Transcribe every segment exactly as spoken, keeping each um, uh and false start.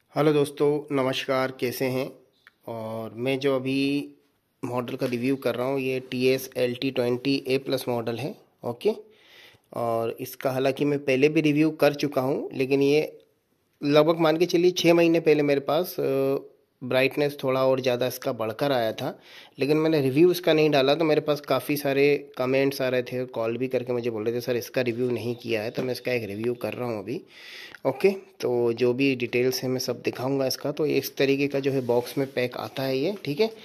Hello दोस्तों, नमस्कार। कैसे हैं? और मैं जो अभी मॉडल का रिव्यू कर रहा हूँ ये T S L T twenty A plus model है। ओके। और इसका हालांकि मैं पहले भी रिव्यू कर चुका हूँ, लेकिन ये लगभग मान के चलिए छः महीने पहले मेरे पास ब्राइटनेस थोड़ा और ज़्यादा इसका बढ़कर आया था। लेकिन मैंने रिव्यू इसका नहीं डाला तो मेरे पास काफ़ी सारे कमेंट्स आ रहे थे, कॉल भी करके मुझे बोल रहे थे सर इसका रिव्यू नहीं किया है, तो मैं इसका एक रिव्यू कर रहा हूँ अभी। ओके। तो जो भी डिटेल्स है मैं सब दिखाऊंगा इसका। तो इस तरीके का जो है बॉक्स में पैक आता है ये, ठीक है।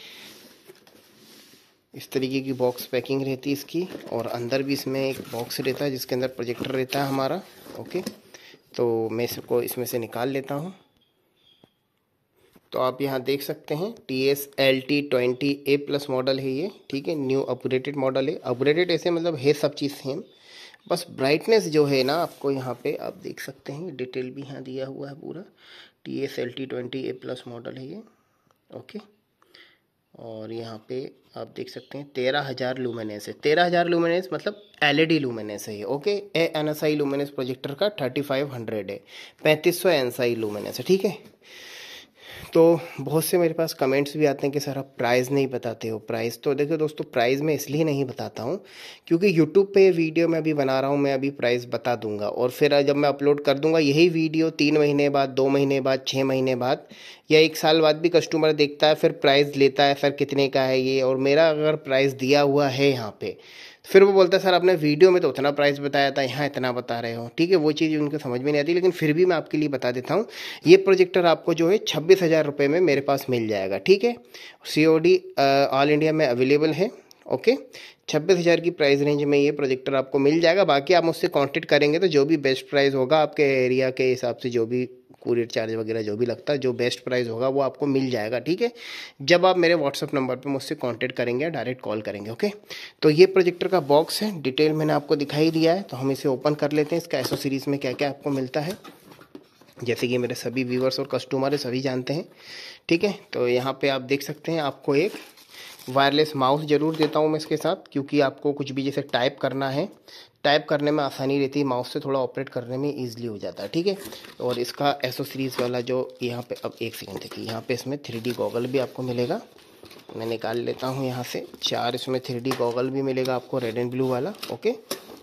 इस तरीके की बॉक्स पैकिंग रहती है इसकी। और अंदर भी इसमें एक बॉक्स रहता है जिसके अंदर प्रोजेक्टर रहता है हमारा। ओके। तो मैं इसको इसमें से निकाल लेता हूँ। तो आप यहाँ देख सकते हैं T S L T twenty A plus model है ये, ठीक है। न्यू अपग्रेडेड मॉडल है। अपग्रेडेड ऐसे मतलब है सब चीज़ सेम, बस ब्राइटनेस जो है ना आपको यहाँ पे आप देख सकते हैं, डिटेल भी यहाँ दिया हुआ है पूरा। T S L T twenty A plus model है ये। ओके। और यहाँ पे आप देख सकते हैं तेरह हज़ार लूमिनेंस है। तेरह हज़ार लूमिनेंस मतलब एल ई डी लूमिनेंस है ये। Okay. A N S I luminance projector का थर्टी फाइव हंड्रेड है, पैंतीस सौ एन एस आई लूमिनेंस है, ठीक है। तो बहुत से मेरे पास कमेंट्स भी आते हैं कि सर आप प्राइस नहीं बताते हो। प्राइस तो देखो दोस्तों, प्राइस मैं इसलिए नहीं बताता हूँ क्योंकि यूट्यूब पे वीडियो मैं अभी बना रहा हूँ, मैं अभी प्राइस बता दूंगा और फिर जब मैं अपलोड कर दूंगा यही वीडियो तीन महीने बाद, दो महीने बाद, छः महीने बाद या एक साल बाद भी कस्टमर देखता है, फिर प्राइस लेता है सर कितने का है ये, और मेरा अगर प्राइस दिया हुआ है यहाँ पे, फिर वो बोलता है सर आपने वीडियो में तो उतना प्राइस बताया था, यहाँ इतना बता रहे हो, ठीक है। वो चीज़ उनको समझ में नहीं आती, लेकिन फिर भी मैं आपके लिए बता देता हूँ। ये प्रोजेक्टर आपको जो है छब्बीस हज़ार रुपये में मेरे पास मिल जाएगा, ठीक है। C O D all India में अवेलेबल है। ओके। छब्बीस हज़ार की प्राइस रेंज में ये प्रोजेक्टर आपको मिल जाएगा। बाकी आप मुझसे कांटेक्ट करेंगे तो जो भी बेस्ट प्राइस होगा आपके एरिया के हिसाब से, जो भी कुरियर चार्ज वगैरह जो भी लगता है, जो बेस्ट प्राइस होगा वो आपको मिल जाएगा, ठीक है। जब आप मेरे व्हाट्सअप नंबर पे मुझसे कांटेक्ट करेंगे या डायरेक्ट कॉल करेंगे। ओके। तो ये प्रोजेक्टर का बॉक्स है, डिटेल मैंने आपको दिखाई दिया है। तो हम इसे ओपन कर लेते हैं। इसका एसोसीरीज में क्या क्या आपको मिलता है, जैसे कि मेरे सभी व्यूवर्स और कस्टमर सभी जानते हैं, ठीक है। तो यहाँ पे आप देख सकते हैं आपको एक वायरलेस माउस ज़रूर देता हूँ मैं इसके साथ, क्योंकि आपको कुछ भी जैसे टाइप करना है, टाइप करने में आसानी रहती है, माउस से थोड़ा ऑपरेट करने में ईजिली हो जाता है, ठीक है। और इसका एसोसीरीज वाला जो यहाँ पे, अब एक सेकंड देखिए, यहाँ पे इसमें थ्री डी गॉगल भी आपको मिलेगा। मैं निकाल लेता हूँ यहाँ से। चार इसमें थ्री डी गॉगल भी मिलेगा आपको, रेड एंड ब्लू वाला। ओके।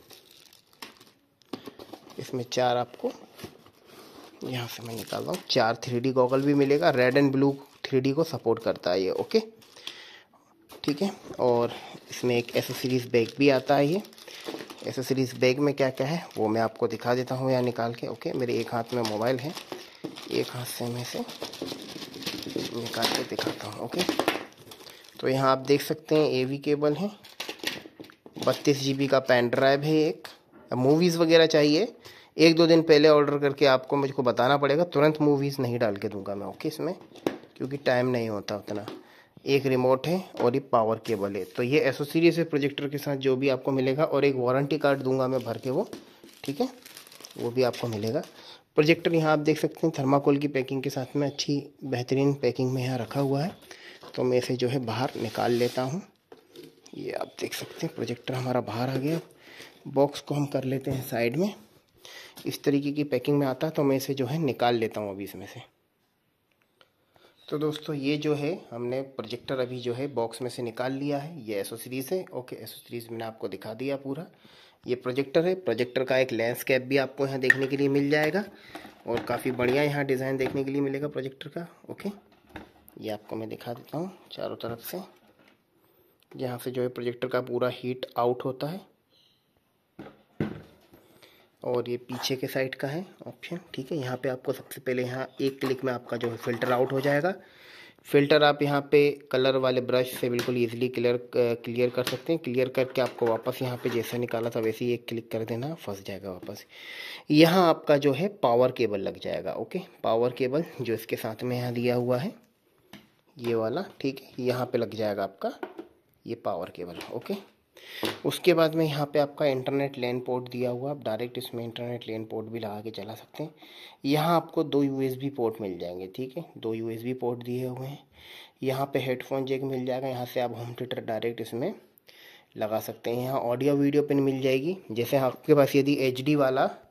इसमें चार आपको, यहाँ से मैं निकाल रहा हूँ, चार थ्री डी गॉगल भी मिलेगा। Red and blue three D को सपोर्ट करता है ये। ओके, ठीक है। और इसमें एक एसेसरीज बैग भी आता है। ये एसेसरीज बैग में क्या क्या है वो मैं आपको दिखा देता हूँ यहाँ निकाल के। ओके। मेरे एक हाथ में मोबाइल है, एक हाथ से मैं इसे निकाल के दिखाता हूँ। ओके। तो यहाँ आप देख सकते हैं ए वी केबल है, बत्तीस जी बी का पेन ड्राइव है। एक मूवीज़ वगैरह चाहिए, एक दो दिन पहले ऑर्डर करके आपको मुझको बताना पड़ेगा, तुरंत मूवीज़ नहीं डाल के दूंगा मैं। ओके। इसमें क्योंकि टाइम नहीं होता उतना। एक रिमोट है और एक पावर केबल है। तो ये एसोसीरीज है प्रोजेक्टर के साथ जो भी आपको मिलेगा, और एक वारंटी कार्ड दूंगा मैं भर के वो, ठीक है, वो भी आपको मिलेगा। प्रोजेक्टर यहाँ आप देख सकते हैं थर्माकोल की पैकिंग के साथ में, अच्छी बेहतरीन पैकिंग में यहाँ रखा हुआ है। तो मैं इसे जो है बाहर निकाल लेता हूँ। ये आप देख सकते हैं प्रोजेक्टर हमारा बाहर आ गया। बॉक्स को हम कर लेते हैं साइड में। इस तरीके की पैकिंग में आता है, तो मैं इसे जो है निकाल लेता हूँ अभी इसमें से। तो दोस्तों ये जो है हमने प्रोजेक्टर अभी जो है बॉक्स में से निकाल लिया है। ये एसोसीरीज है। ओके। एसोसीरीज मैंने आपको दिखा दिया पूरा। ये प्रोजेक्टर है। प्रोजेक्टर का एक लैंडस्केप भी आपको यहाँ देखने के लिए मिल जाएगा, और काफ़ी बढ़िया यहाँ डिज़ाइन देखने के लिए मिलेगा प्रोजेक्टर का। ओके। ये आपको मैं दिखा देता हूँ चारों तरफ से। यहाँ से जो है प्रोजेक्टर का पूरा हीट आउट होता है, और ये पीछे के साइड का है ऑप्शन, ठीक है। यहाँ पे आपको सबसे पहले यहाँ एक क्लिक में आपका जो है फ़िल्टर आउट हो जाएगा। फ़िल्टर आप यहाँ पे कलर वाले ब्रश से बिल्कुल इजीली क्लियर क्लियर कर सकते हैं। क्लियर करके आपको वापस यहाँ पे जैसा निकाला था वैसे ही एक क्लिक कर देना, फंस जाएगा वापस। यहाँ आपका जो है पावर केबल लग जाएगा। ओके। पावर केबल जो इसके साथ में यहाँ दिया हुआ है ये वाला, ठीक है, यहाँ पे लग जाएगा आपका ये पावर केबल। ओके। उसके बाद में यहाँ पे आपका इंटरनेट लैन पोर्ट दिया हुआ, आप डायरेक्ट इसमें इंटरनेट लैन पोर्ट भी लगा के चला सकते हैं। यहाँ आपको दो यूएसबी पोर्ट मिल जाएंगे, ठीक है, दो यूएसबी पोर्ट दिए हुए हैं। यहाँ पे हेडफोन जैक मिल जाएगा, यहाँ से आप होम थिएटर डायरेक्ट इसमें लगा सकते हैं। यहाँ ऑडियो वीडियो पिन मिल जाएगी। जैसे आपके पास यदि एच डी वाला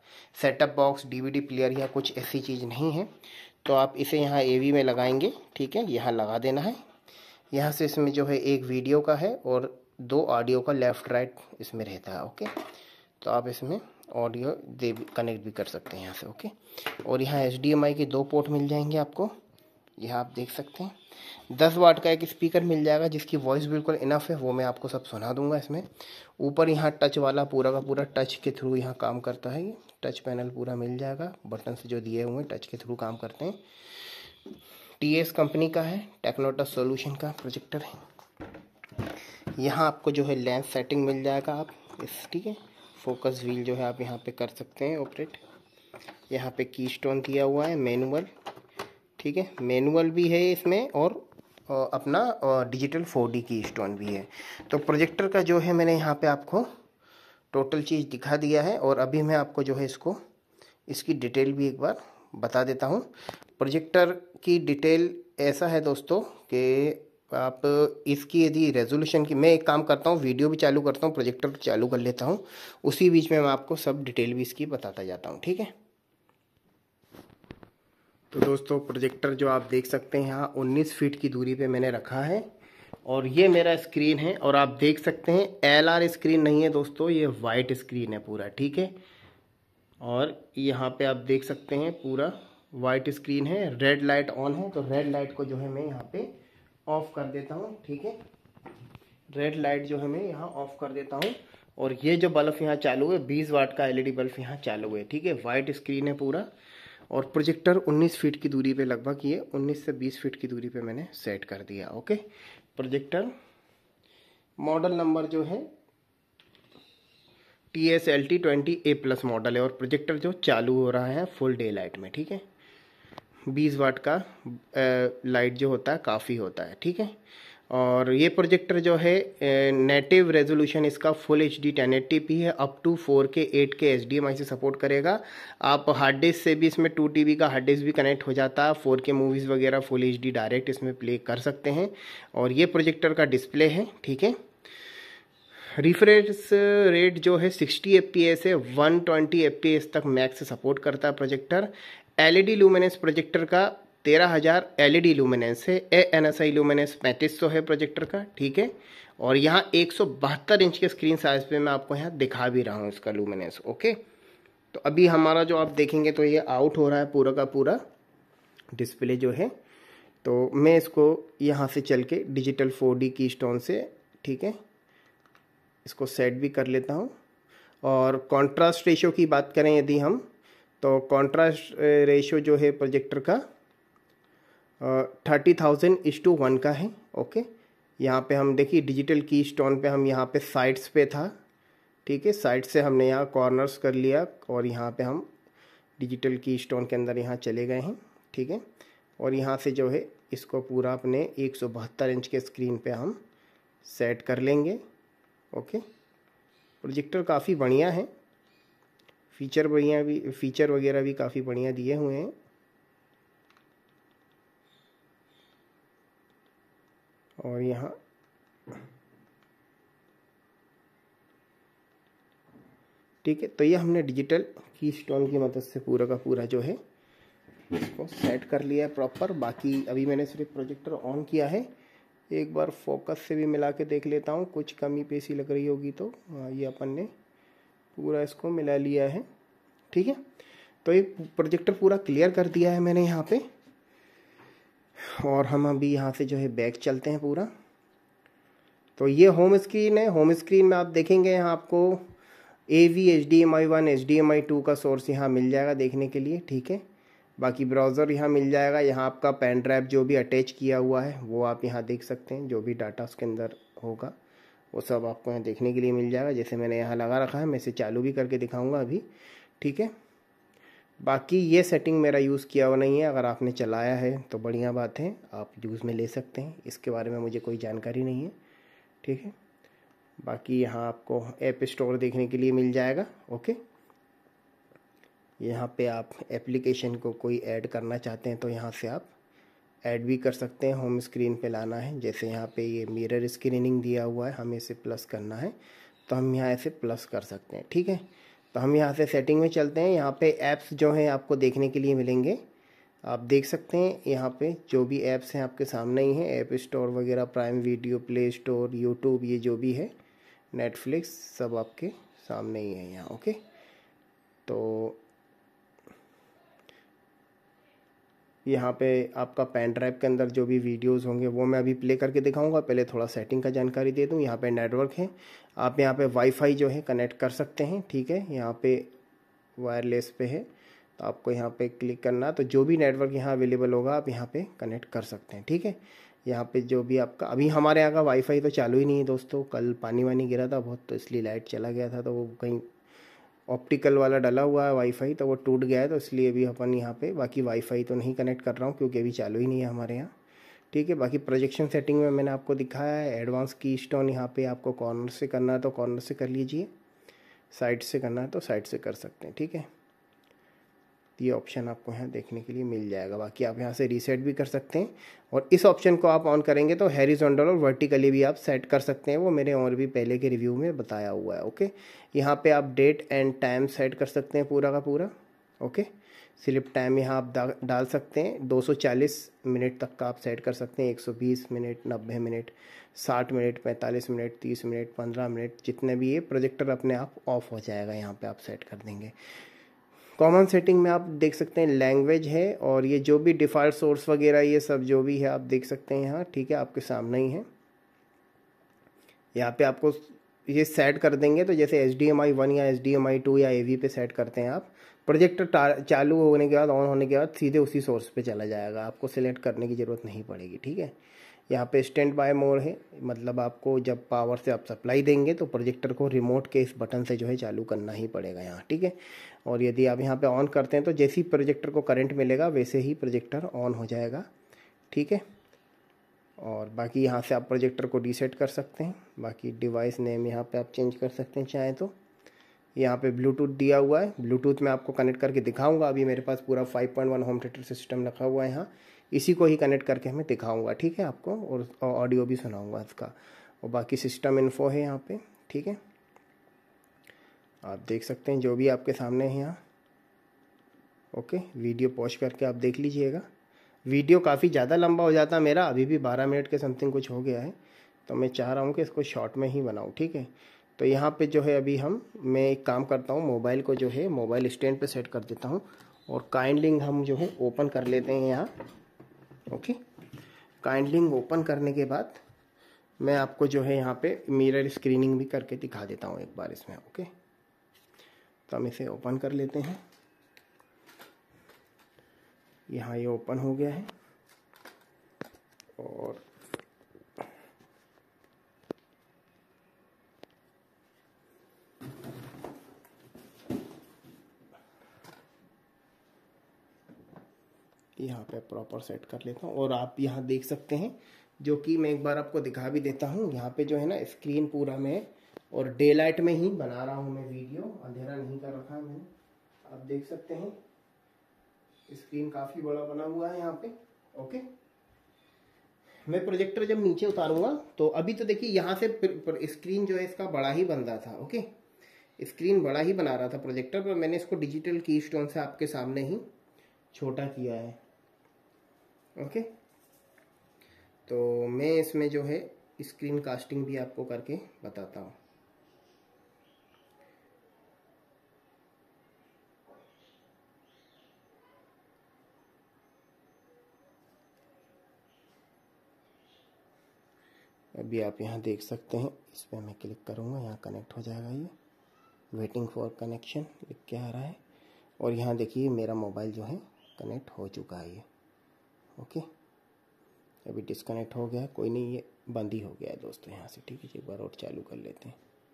सेटअप बॉक्स, डीवीडी प्लेयर या कुछ ऐसी चीज़ नहीं है। तो आप इसे यहाँ एवी में लगाएंगे, ठीक है, यहाँ लगा देना है। यहाँ से इसमें जो है एक वीडियो का है और दो ऑडियो का लेफ़्ट राइट इसमें रहता है। ओके, तो आप इसमें ऑडियो दे कनेक्ट भी कर सकते हैं यहाँ से। ओके, और यहाँ एच डी एम आई के दो पोर्ट मिल जाएंगे आपको, यहाँ आप देख सकते हैं। दस वाट का एक स्पीकर मिल जाएगा जिसकी वॉइस बिल्कुल इनफ है, वो मैं आपको सब सुना दूंगा इसमें। ऊपर यहाँ टच वाला पूरा का पूरा टच के थ्रू यहाँ काम करता है, ये टच पैनल पूरा मिल जाएगा, बटन से जो दिए हुए हैं टच के थ्रू काम करते हैं। टी एस कंपनी का है, टेक्नोटच सॉल्यूशन का प्रोजेक्टर है। यहाँ आपको जो है लेंस सेटिंग मिल जाएगा आप इस, ठीक है। फोकस व्हील जो है आप यहाँ पे कर सकते हैं ऑपरेट। यहाँ पे की स्टोन दिया हुआ है, मैनुअल, ठीक है, मैनुअल भी है इसमें और अपना digital four D keystone भी है। तो प्रोजेक्टर का जो है मैंने यहाँ पे आपको टोटल चीज़ दिखा दिया है। और अभी मैं आपको जो है इसको इसकी डिटेल भी एक बार बता देता हूँ। प्रोजेक्टर की डिटेल ऐसा है दोस्तों कि आप इसकी यदि रेजोल्यूशन की, मैं एक काम करता हूँ, वीडियो भी चालू करता हूँ, प्रोजेक्टर चालू कर लेता हूँ, उसी बीच में मैं आपको सब डिटेल भी इसकी बताता जाता हूँ, ठीक है। तो दोस्तों प्रोजेक्टर जो आप देख सकते हैं यहाँ उन्नीस फीट की दूरी पे मैंने रखा है और ये मेरा स्क्रीन है। और आप देख सकते हैं एल आर स्क्रीन नहीं है दोस्तों, ये वाइट स्क्रीन है पूरा, ठीक है। और यहाँ पे आप देख सकते हैं पूरा वाइट स्क्रीन है, रेड लाइट ऑन है। तो रेड लाइट को जो है मैं यहाँ पे ऑफ कर देता हूँ, ठीक है। रेड लाइट जो है मैं यहाँ ऑफ कर देता हूँ। और ये जो बल्ब यहाँ चालू है, बीस वाट का एल ई डी बल्ब यहाँ चालू है, ठीक है। वाइट स्क्रीन है पूरा और प्रोजेक्टर उन्नीस फीट की दूरी पे, लगभग ये उन्नीस से बीस फीट की दूरी पे मैंने सेट कर दिया। ओके, प्रोजेक्टर मॉडल नंबर जो है T S L T twenty A plus model है और प्रोजेक्टर जो चालू हो रहा है फुल डे लाइट में, ठीक है। बीस वाट का लाइट जो होता है काफ़ी होता है, ठीक है। और ये प्रोजेक्टर जो है नेटिव रेजोल्यूशन इसका full H D ten eighty P है, up to four K eight K H D M I से सपोर्ट करेगा। आप हार्ड डिस्क से भी, इसमें टू टी बी का हार्ड डिस्क भी कनेक्ट हो जाता है, फोर के मूवीज़ वगैरह फुल एच डी डायरेक्ट इसमें प्ले कर सकते हैं। और ये प्रोजेक्टर का डिस्प्ले है, ठीक है। रिफ्रेश रेट जो है सिक्सटी एफ पी एस है, one twenty F P S तक मैक्स सपोर्ट करता है projector. L E D luminance projector का तेरह हज़ार एल ई डी लुमिनेंस है, A N S I luminance पैंतीस सौ है प्रोजेक्टर का, ठीक है। और यहाँ एक सौ बहत्तर इंच के स्क्रीन साइज पे मैं आपको यहाँ दिखा भी रहा हूँ इसका लुमिनेंस। ओके, तो अभी हमारा जो आप देखेंगे तो ये आउट हो रहा है पूरा का पूरा डिस्प्ले जो है। तो मैं इसको यहाँ से चल के digital four D keystone से, ठीक है, इसको सेट भी कर लेता हूँ। और कॉन्ट्रास्ट रेशियो की बात करें यदि हम, तो कॉन्ट्रास्ट रेशियो जो है प्रोजेक्टर का thirty thousand is to one का है। ओके, यहाँ पे हम देखिए डिजिटल की स्टोन पे हम यहाँ पे साइड्स पे था, ठीक है, साइड से हमने यहाँ कॉर्नर्स कर लिया और यहाँ पे हम डिजिटल की स्टोन के अंदर यहाँ चले गए हैं, ठीक है। और यहाँ से जो है इसको पूरा अपने एक सौ बहत्तर इंच के स्क्रीन पे हम सेट कर लेंगे। ओके, प्रोजेक्टर काफ़ी बढ़िया है, फीचर बढ़िया भी, फीचर वगैरह भी काफ़ी बढ़िया दिए हुए हैं। और यहाँ ठीक है, तो ये हमने डिजिटल की स्टोन की मदद से पूरा का पूरा जो है इसको सेट कर लिया है प्रॉपर। बाकी अभी मैंने सिर्फ प्रोजेक्टर ऑन किया है, एक बार फोकस से भी मिला के देख लेता हूँ, कुछ कमी पेशी लग रही होगी तो ये अपन ने पूरा इसको मिला लिया है, ठीक है। तो ये प्रोजेक्टर पूरा क्लियर कर दिया है मैंने यहाँ पे। और हम अभी यहाँ से जो है बैक चलते हैं पूरा। तो ये होम स्क्रीन है, होम स्क्रीन में आप देखेंगे यहाँ आपको A V H D M I one H D M I two का सोर्स यहाँ मिल जाएगा देखने के लिए, ठीक है। बाकी ब्राउज़र यहाँ मिल जाएगा, यहाँ आपका पेन ड्राइव जो भी अटैच किया हुआ है वो आप यहाँ देख सकते हैं, जो भी डाटा उसके अंदर होगा वो सब आपको यहाँ देखने के लिए मिल जाएगा। जैसे मैंने यहाँ लगा रखा है, मैं इसे चालू भी करके दिखाऊंगा अभी, ठीक है। बाकी ये सेटिंग मेरा यूज़ किया हुआ नहीं है, अगर आपने चलाया है तो बढ़िया बात है, आप यूज़ में ले सकते हैं, इसके बारे में मुझे कोई जानकारी नहीं है, ठीक है। बाकी यहाँ आपको ऐप स्टोर देखने के लिए मिल जाएगा। ओके, यहाँ पे आप एप्लीकेशन को कोई ऐड करना चाहते हैं तो यहाँ से आप ऐड भी कर सकते हैं, होम स्क्रीन पे लाना है। जैसे यहाँ पे ये मिरर स्क्रीनिंग दिया हुआ है, हमें इसे प्लस करना है तो हम यहाँ ऐसे प्लस कर सकते हैं, ठीक है। तो तो हम यहाँ से सेटिंग में चलते हैं। यहाँ पे ऐप्स जो हैं आपको देखने के लिए मिलेंगे, आप देख सकते हैं यहाँ पे जो भी ऐप्स हैं आपके सामने ही हैं, ऐप स्टोर वगैरह, prime video, play store, YouTube, ये जो भी है, नेटफ्लिक्स, सब आपके सामने ही है यहाँ। ओके, तो यहाँ पे आपका पेन ड्राइव के अंदर जो भी वीडियोस होंगे वो मैं अभी प्ले करके दिखाऊंगा। पहले थोड़ा सेटिंग का जानकारी दे दूँ। यहाँ पे नेटवर्क है, आप यहाँ पे वाईफाई जो है कनेक्ट कर सकते हैं, ठीक है। यहाँ पे वायरलेस पे है, तो आपको यहाँ पे क्लिक करना, तो जो भी नेटवर्क यहाँ अवेलेबल होगा आप यहाँ पे कनेक्ट कर सकते हैं, ठीक है। यहाँ पे जो भी आपका, अभी हमारे यहाँ का वाईफाई तो चालू ही नहीं है दोस्तों, कल पानी वानी गिरा था बहुत, तो इसलिए लाइट चला गया था, तो वो कहीं ऑप्टिकल वाला डला हुआ है वाईफाई, तो वो टूट गया है, तो इसलिए अभी अपन यहाँ पे बाकी वाईफाई तो नहीं कनेक्ट कर रहा हूँ क्योंकि अभी चालू ही नहीं है हमारे यहाँ, ठीक है। बाकी प्रोजेक्शन सेटिंग में मैंने आपको दिखाया है। एडवांस की स्टोन यहाँ पे आपको कॉर्नर से करना है तो कॉर्नर से कर लीजिए, साइड से करना है तो साइड से कर सकते हैं, ठीक है। ये ऑप्शन आपको यहाँ देखने के लिए मिल जाएगा। बाकी आप यहाँ से रीसेट भी कर सकते हैं, और इस ऑप्शन को आप ऑन करेंगे तो हॉरिजॉन्टल और वर्टिकली भी आप सेट कर सकते हैं, वो मैंने और भी पहले के रिव्यू में बताया हुआ है। ओके, यहाँ पे आप डेट एंड टाइम सेट कर सकते हैं पूरा का पूरा। ओके, स्लिप टाइम यहाँ आप डाल सकते हैं, दो सौ चालीस मिनट तक का आप सेट कर सकते हैं, एक सौ बीस मिनट, नब्बे मिनट, साठ मिनट, पैंतालीस मिनट, तीस मिनट, पंद्रह मिनट, जितने भी ये प्रोजेक्टर अपने आप ऑफ हो जाएगा, यहाँ पे आप सेट कर देंगे। कॉमन सेटिंग में आप देख सकते हैं लैंग्वेज है, और ये जो भी डिफ़ॉल्ट सोर्स वगैरह ये सब जो भी है आप देख सकते हैं यहाँ, ठीक है, आपके सामने ही है। यहाँ पे आपको ये सेट कर देंगे, तो जैसे H D M I one या H D M I two या ए वी पे सेट करते हैं आप, प्रोजेक्टर चालू होने के बाद, ऑन होने के बाद सीधे उसी सोर्स पे चला जाएगा, आपको सिलेक्ट करने की ज़रूरत नहीं पड़ेगी, ठीक है। यहाँ पे स्टैंड बाय मोड है, मतलब आपको जब पावर से आप सप्लाई देंगे तो प्रोजेक्टर को रिमोट के इस बटन से जो है चालू करना ही पड़ेगा यहाँ, ठीक है। और यदि आप यहाँ पे ऑन करते हैं तो जैसे ही प्रोजेक्टर को करंट मिलेगा वैसे ही प्रोजेक्टर ऑन हो जाएगा, ठीक है। और बाकी यहाँ से आप प्रोजेक्टर को रीसेट कर सकते हैं। बाकी डिवाइस नेम यहाँ पे आप चेंज कर सकते हैं चाहें तो। यहाँ पे ब्लूटूथ दिया हुआ है, ब्लूटूथ में आपको कनेक्ट करके दिखाऊंगा। अभी मेरे पास पूरा five point one home theatre system रखा हुआ है यहाँ, इसी को ही कनेक्ट करके मैं दिखाऊंगा, ठीक है आपको, और ऑडियो भी सुनाऊंगा इसका। और बाकी सिस्टम इन्फो है यहाँ पे, ठीक है, आप देख सकते हैं जो भी आपके सामने है यहाँ। ओके, वीडियो पॉज करके आप देख लीजिएगा। वीडियो काफ़ी ज़्यादा लंबा हो जाता है मेरा, अभी भी बारह मिनट के समथिंग कुछ हो गया है, तो मैं चाह रहा हूँ कि इसको शॉर्ट में ही बनाऊँ, ठीक है। तो यहाँ पे जो है अभी हम मैं एक काम करता हूँ, मोबाइल को जो है मोबाइल स्टैंड पे सेट कर देता हूँ, और काइंडलिंग हम जो है ओपन कर लेते हैं यहाँ। ओके, काइंडलिंग ओपन करने के बाद मैं आपको जो है यहाँ पे मिरर स्क्रीनिंग भी करके दिखा देता हूँ एक बार इसमें। ओके, तो हम इसे ओपन कर लेते हैं। यहाँ ये ओपन हो गया है, और यहाँ पे प्रॉपर सेट कर लेता हूँ। और आप यहाँ देख सकते हैं, जो कि मैं एक बार आपको दिखा भी देता हूँ, यहाँ पे जो है ना स्क्रीन पूरा में, और डे लाइट में ही बना रहा हूँ मैं वीडियो, अंधेरा नहीं कर रखा है मैंने। आप देख सकते हैं स्क्रीन काफ़ी बड़ा बना हुआ है यहाँ पे। ओके, मैं प्रोजेक्टर जब नीचे उतारूंगा तो अभी तो देखिए यहाँ से स्क्रीन जो है इसका बड़ा ही बन रहा था। ओके, स्क्रीन बड़ा ही बना रहा था प्रोजेक्टर, पर मैंने इसको डिजिटल की स्टोन से आपके सामने ही छोटा किया है। ओके, तो मैं इसमें जो है स्क्रीन कास्टिंग भी आपको करके बताता हूँ। अभी आप यहाँ देख सकते हैं, इस पर मैं क्लिक करूँगा, यहाँ कनेक्ट हो जाएगा। ये वेटिंग फॉर कनेक्शन लिख के आ रहा है, और यहाँ देखिए मेरा मोबाइल जो है कनेक्ट हो चुका है ये। ओके, अभी डिस्कनेक्ट हो गया, कोई नहीं, ये बंद ही हो गया है दोस्तों यहाँ से, ठीक है। एक बार और चालू कर लेते हैं।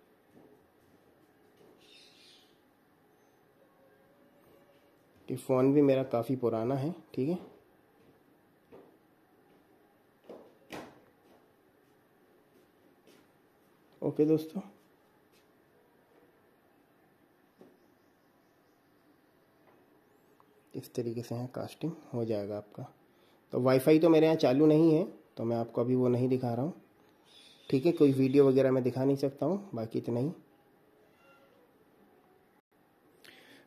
ये फ़ोन भी मेरा काफ़ी पुराना है, ठीक है। ओके दोस्तों, इस तरीके से यहाँ कास्टिंग हो जाएगा आपका। तो वाईफाई तो मेरे यहाँ चालू नहीं है, तो मैं आपको अभी वो नहीं दिखा रहा हूँ, ठीक है। कोई वीडियो वगैरह मैं दिखा नहीं सकता हूँ, बाकी इतना ही।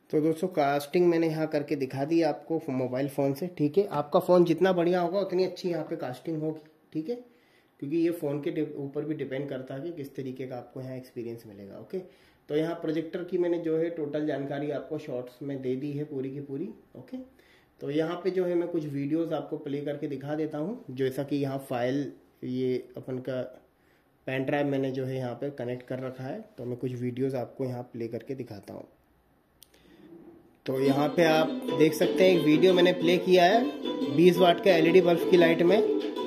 तो दोस्तों कास्टिंग मैंने यहाँ करके दिखा दी आपको मोबाइल फ़ोन से, ठीक है। आपका फ़ोन जितना बढ़िया होगा उतनी अच्छी यहाँ पे कास्टिंग होगी, ठीक है, क्योंकि ये फ़ोन के ऊपर भी डिपेंड करता है कि किस तरीके का आपको यहाँ एक्सपीरियंस मिलेगा। ओके, तो यहाँ प्रोजेक्टर की मैंने जो है टोटल जानकारी आपको शॉर्ट्स में दे दी है पूरी की पूरी। ओके, तो यहाँ पे जो है मैं कुछ वीडियोस आपको प्ले करके दिखा देता हूँ। जैसा कि यहाँ फाइल ये अपन का पेन ड्राइव मैंने जो है यहाँ पे कनेक्ट कर रखा है, तो मैं कुछ वीडियोस आपको यहाँ प्ले करके दिखाता हूँ। तो यहाँ पे आप देख सकते हैं एक वीडियो मैंने प्ले किया है बीस वाट का एलईडी बल्ब की लाइट में।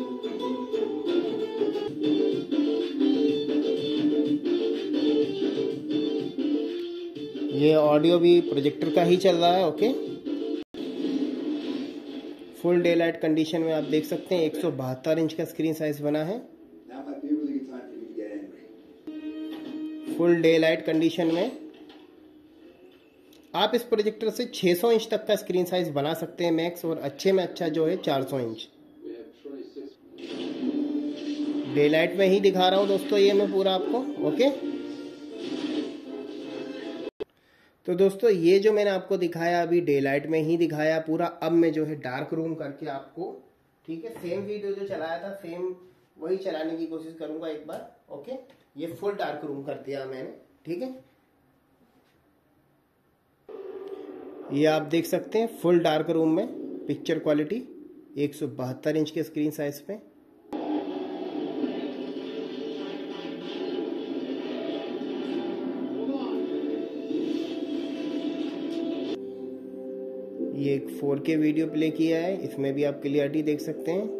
ये ऑडियो भी प्रोजेक्टर का ही चल रहा है। Okay, full daylight condition में आप देख सकते हैं एक सौ बहत्तर इंच का स्क्रीन साइज बना है। फुल डे लाइट कंडीशन में आप इस प्रोजेक्टर से छह सौ इंच तक का स्क्रीन साइज बना सकते हैं मैक्स, और अच्छे में अच्छा जो है चार सौ इंच। डे लाइट में ही दिखा रहा हूं दोस्तों ये मैं पूरा आपको। ओके, तो दोस्तों ये जो मैंने आपको दिखाया अभी डे लाइट में ही दिखाया पूरा। अब मैं जो है डार्क रूम करके आपको, ठीक है, सेम वीडियो जो चलाया था सेम वही चलाने की कोशिश करूंगा एक बार। ओके, ये फुल डार्क रूम कर दिया मैंने, ठीक है। ये आप देख सकते हैं फुल डार्क रूम में पिक्चर क्वालिटी एक सौ बहत्तर इंच के स्क्रीन साइज पे। ये एक फोर के वीडियो प्ले किया है, इसमें भी आप क्लियरिटी देख सकते हैं।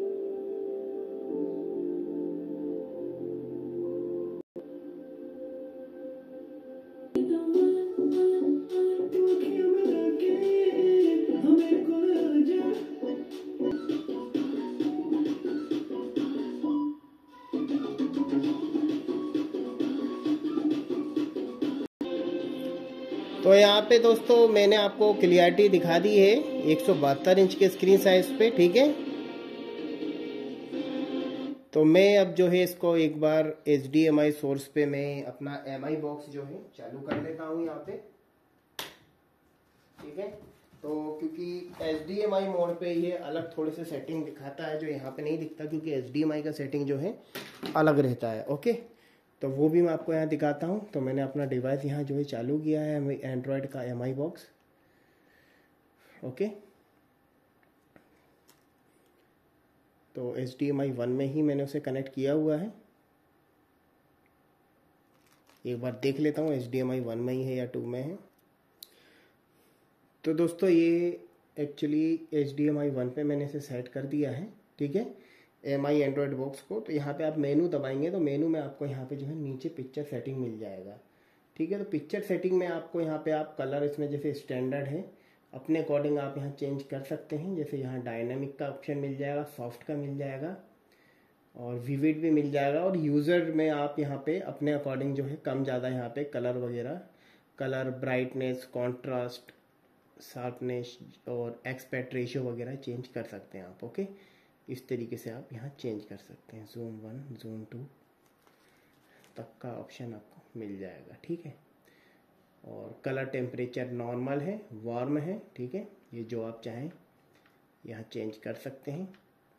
तो यहाँ पे दोस्तों मैंने आपको क्लियरिटी दिखा दी है एक सौ बहत्तर इंच के स्क्रीन साइज पे, ठीक है। तो मैं अब जो है इसको एक बार H D M I source पे मैं अपना एम आई बॉक्स जो है चालू कर लेता हूँ यहाँ पे, ठीक है। तो क्योंकि H D M I mode पे ये अलग थोड़े से सेटिंग दिखाता है जो यहाँ पे नहीं दिखता, क्योंकि एच डी एम आई का सेटिंग जो है अलग रहता है। ओके, तो वो भी मैं आपको यहाँ दिखाता हूँ। तो मैंने अपना डिवाइस यहाँ जो है चालू किया है एंड्रॉयड का एम आई बॉक्स। ओके, तो H D M I one में ही मैंने उसे कनेक्ट किया हुआ है। एक बार देख लेता हूँ H D M I one में ही है या टू में है। तो दोस्तों ये actually H D M I one पे मैंने इसे सेट कर दिया है, ठीक है, एम आई एंड्रॉयड बॉक्स को। तो यहाँ पे आप मेनू दबाएंगे तो मेनू में आपको यहाँ पे जो है नीचे पिक्चर सेटिंग मिल जाएगा, ठीक है। तो पिक्चर सेटिंग में आपको यहाँ पे आप कलर इसमें जैसे स्टैंडर्ड है अपने अकॉर्डिंग आप यहाँ चेंज कर सकते हैं। जैसे यहाँ डायनामिक का ऑप्शन मिल जाएगा, सॉफ्ट का मिल जाएगा और विविड भी मिल जाएगा। और यूज़र में आप यहाँ पे अपने अकॉर्डिंग जो है कम ज़्यादा यहाँ पे कलर वगैरह, कलर ब्राइटनेस, कॉन्ट्रास्ट, शार्पनेस और एक्सपेक्ट रेशियो वगैरह चेंज कर सकते हैं आप। ओके, इस तरीके से आप यहाँ चेंज कर सकते हैं। जूम वन जूम टू तक का ऑप्शन आपको मिल जाएगा, ठीक है। और कलर टेम्परेचर नॉर्मल है, वार्म है, ठीक है, ये जो आप चाहें यहाँ चेंज कर सकते हैं,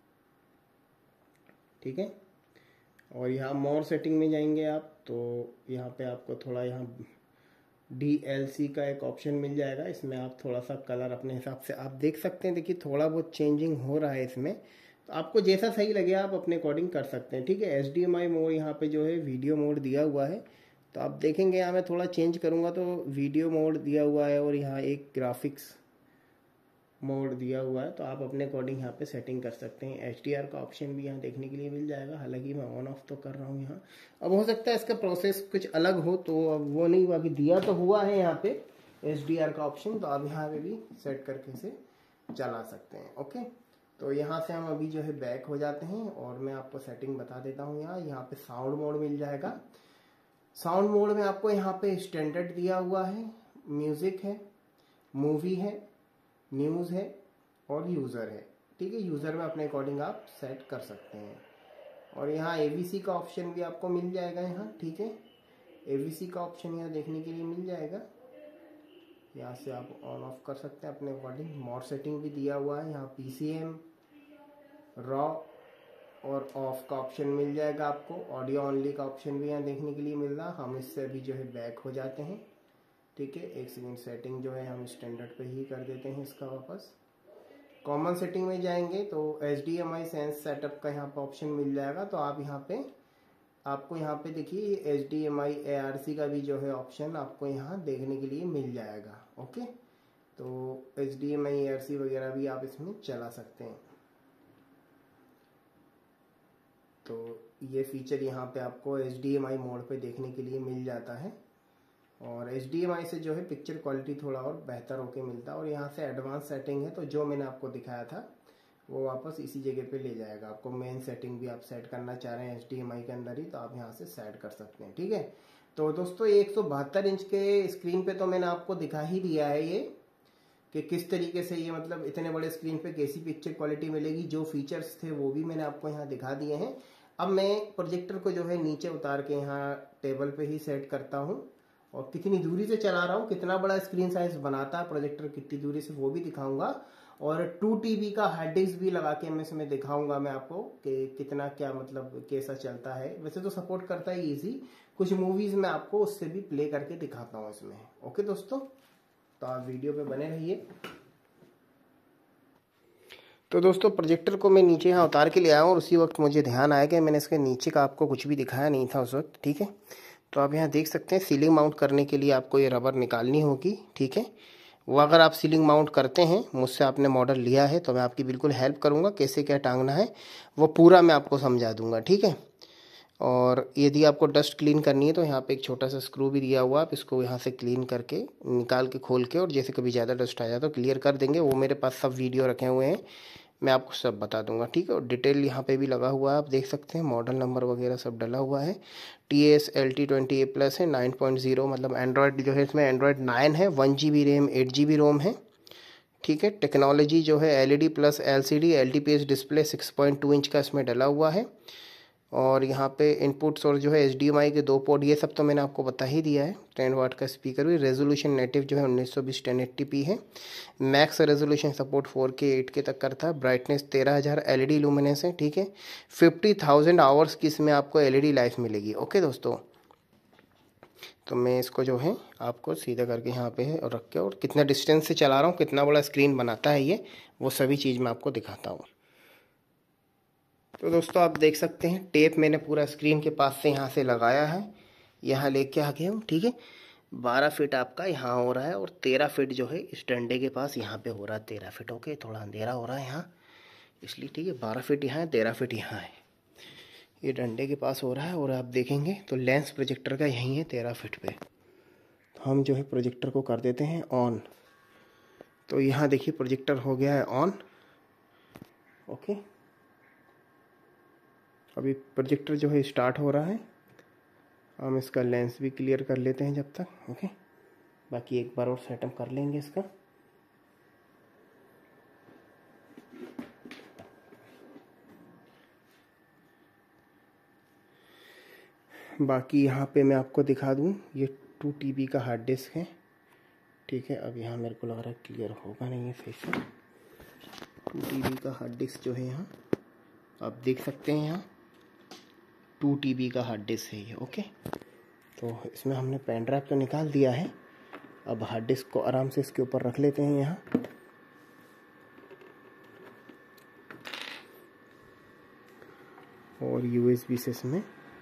ठीक है। और यहाँ मोर सेटिंग में जाएंगे आप तो यहाँ पे आपको थोड़ा यहाँ डी एल सी का एक ऑप्शन मिल जाएगा। इसमें आप थोड़ा सा कलर अपने हिसाब से आप देख सकते हैं। देखिए थोड़ा बहुत चेंजिंग हो रहा है इसमें, तो आपको जैसा सही लगे आप अपने अकॉर्डिंग कर सकते हैं, ठीक है। H D M I mode यहाँ पे जो है वीडियो मोड दिया हुआ है, तो आप देखेंगे यहाँ मैं थोड़ा चेंज करूँगा तो वीडियो मोड दिया हुआ है और यहाँ एक ग्राफिक्स मोड दिया हुआ है। तो आप अपने अकॉर्डिंग यहाँ पे सेटिंग कर सकते हैं। एच डी आर का ऑप्शन भी यहाँ देखने के लिए मिल जाएगा, हालांकि मैं ऑन ऑफ तो कर रहा हूँ यहाँ। अब हो सकता है इसका प्रोसेस कुछ अलग हो, तो अब वो नहीं हुआ कि दिया तो हुआ है यहाँ पे एच डी आर का ऑप्शन, तो आप यहाँ पे भी सेट करके इसे चला सकते हैं। ओके, तो यहाँ से हम अभी जो है बैक हो जाते हैं और मैं आपको सेटिंग बता देता हूँ। यहाँ यहाँ पे साउंड मोड मिल जाएगा। साउंड मोड में आपको यहाँ पे स्टैंडर्ड दिया हुआ है, म्यूजिक है, मूवी है, न्यूज़ है और यूज़र है, ठीक है। यूज़र में अपने अकॉर्डिंग आप सेट कर सकते हैं। और यहाँ ए वी सी का ऑप्शन भी आपको मिल जाएगा यहाँ, ठीक है। ए वी सी का ऑप्शन यहाँ देखने के लिए मिल जाएगा। यहाँ से आप ऑन ऑफ कर सकते हैं अपने अकॉर्डिंग। मोड सेटिंग भी दिया हुआ है यहाँ, पी सी एम, रॉ और ऑफ का ऑप्शन मिल जाएगा आपको। ऑडियो ओनली का ऑप्शन भी यहाँ देखने के लिए मिल रहा। हम इससे भी जो है बैक हो जाते हैं, ठीक है। एक सेकेंड, सेटिंग जो है हम स्टैंडर्ड पे ही कर देते हैं इसका वापस। कॉमन सेटिंग में जाएंगे तो H D M I sense setup का यहाँ पे ऑप्शन मिल जाएगा। तो आप यहाँ पे आपको यहाँ पे देखिए H D M I A R C का भी जो है ऑप्शन आपको यहाँ देखने के लिए मिल जाएगा, ओके। तो H D M I A R C वगैरह भी आप इसमें चला सकते हैं। तो ये फीचर यहाँ पे आपको H D M I mode पे देखने के लिए मिल जाता है। और एच डी एम आई से जो है पिक्चर क्वालिटी थोड़ा और बेहतर होके मिलता है। और यहाँ से एडवांस सेटिंग है, तो जो मैंने आपको दिखाया था वो वापस इसी जगह पे ले जाएगा आपको। मेन सेटिंग भी आप सेट करना चाह रहे हैं एच डी एम आई के अंदर ही, तो आप यहाँ से सेट कर सकते हैं, ठीक है। तो दोस्तों एक सौ बहत्तर इंच के स्क्रीन पे तो मैंने आपको दिखा ही दिया है ये कि किस तरीके से ये मतलब इतने बड़े स्क्रीन पे कैसी पिक्चर क्वालिटी मिलेगी। जो फीचर्स थे वो भी मैंने आपको यहाँ दिखा दिए हैं। अब मैं प्रोजेक्टर को जो है नीचे उतार के यहाँ टेबल पे ही सेट करता हूँ और कितनी दूरी से चला रहा हूँ, कितना बड़ा स्क्रीन साइज बनाता है प्रोजेक्टर, कितनी दूरी से, वो भी दिखाऊंगा। और टू टी बी का हार्ड डिस्क भी लगा के मैं इसमें दिखाऊंगा मैं आपको कि कितना क्या मतलब कैसा चलता है। वैसे तो सपोर्ट करता है इजी, कुछ मूवीज में आपको उससे भी प्ले करके दिखाता हूँ इसमें, ओके दोस्तों। तो आप वीडियो पे बने रहिए। तो दोस्तों प्रोजेक्टर को मैं नीचे यहाँ उतार के ले आया हूँ और उसी वक्त मुझे ध्यान आया कि मैंने इसके नीचे का आपको कुछ भी दिखाया नहीं था उस वक्त, ठीक है। तो आप यहाँ देख सकते हैं सीलिंग माउंट करने के लिए आपको ये रबर निकालनी होगी, ठीक है। वो अगर आप सीलिंग माउंट करते हैं, मुझसे आपने मॉडल लिया है, तो मैं आपकी बिल्कुल हेल्प करूँगा, कैसे क्या टांगना है वो पूरा मैं आपको समझा दूँगा, ठीक है। और यदि आपको डस्ट क्लीन करनी है तो यहाँ पे एक छोटा सा स्क्रू भी दिया हुआ, आप इसको यहाँ से क्लीन करके निकाल के खोल के, और जैसे कभी ज़्यादा डस्ट आ जाए तो क्लियर कर देंगे। वो मेरे पास सब वीडियो रखे हुए हैं, मैं आपको सब बता दूंगा, ठीक है। और डिटेल यहाँ पे भी लगा हुआ है, आप देख सकते हैं, मॉडल नंबर वगैरह सब डला हुआ है। T S L T twenty A plus है, नाइन पॉइंट ज़ीरो, मतलब एंड्रॉयड जो है इसमें एंड्रॉयड नाइन है, one G B RAM, eight G B ROM है, ठीक है। टेक्नोलॉजी जो है L E D plus L C D, L T P S display six point two inch का इसमें डला हुआ है। और यहाँ पे इनपुट्स और जो है एच डी एम आई के दो पोर्ट, ये सब तो मैंने आपको बता ही दिया है। टेन वाट का स्पीकर भी, रेजोल्यूशन नेटिव जो है उन्नीस सौ बीस टेन एट्टी पी है। Max resolution support four K eight K तक करता है। ब्राइटनेस तेरह हज़ार एल ई डी लुमिनेंस है, ठीक है। फिफ्टी थाउजेंड आवर्स की इसमें आपको एल ई डी लाइफ मिलेगी, ओके दोस्तों। तो मैं इसको जो है आपको सीधा करके यहाँ पे है और रख के, और कितना डिस्टेंस से चला रहा हूँ, कितना बड़ा स्क्रीन बनाता है ये, वो सभी चीज़ मैं आपको दिखाता हूँ। तो दोस्तों आप देख सकते हैं टेप मैंने पूरा स्क्रीन के पास से यहाँ से लगाया है, यहाँ लेके आ गया हूँ, ठीक है। बारह फीट आपका यहाँ हो रहा है और तेरह फीट जो है इस डंडे के पास यहाँ पे हो रहा है, तेरह फीट, ओके। थोड़ा अंधेरा हो रहा है यहाँ इसलिए, ठीक है। बारह फीट यहाँ है, तेरह फीट यहाँ है, ये डंडे के पास हो रहा है। और आप देखेंगे तो लेंस प्रोजेक्टर का यहीं है तेरह फीट पे। तो हम जो है प्रोजेक्टर को कर देते हैं ऑन। तो यहाँ देखिए प्रोजेक्टर हो गया है ऑन, ओके। अभी प्रोजेक्टर जो है स्टार्ट हो रहा है। हम इसका लेंस भी क्लियर कर लेते हैं जब तक, ओके। बाकी एक बार और सेटअप कर लेंगे इसका। बाकी यहाँ पे मैं आपको दिखा दूँ, ये टू टी बी का हार्ड डिस्क है, ठीक है। अब यहाँ मेरे को लग रहा है क्लियर होगा नहीं है सही से। टू टी बी का हार्ड डिस्क जो है यहाँ आप देख सकते हैं, यहाँ टू टी बी का हार्ड डिस्क है ये, ओके। तो इसमें हमने पेन ड्राइव तो निकाल दिया है। अब हार्ड डिस्क को आराम से इसके ऊपर रख लेते हैं यहाँ, और यूएसबी से इसमें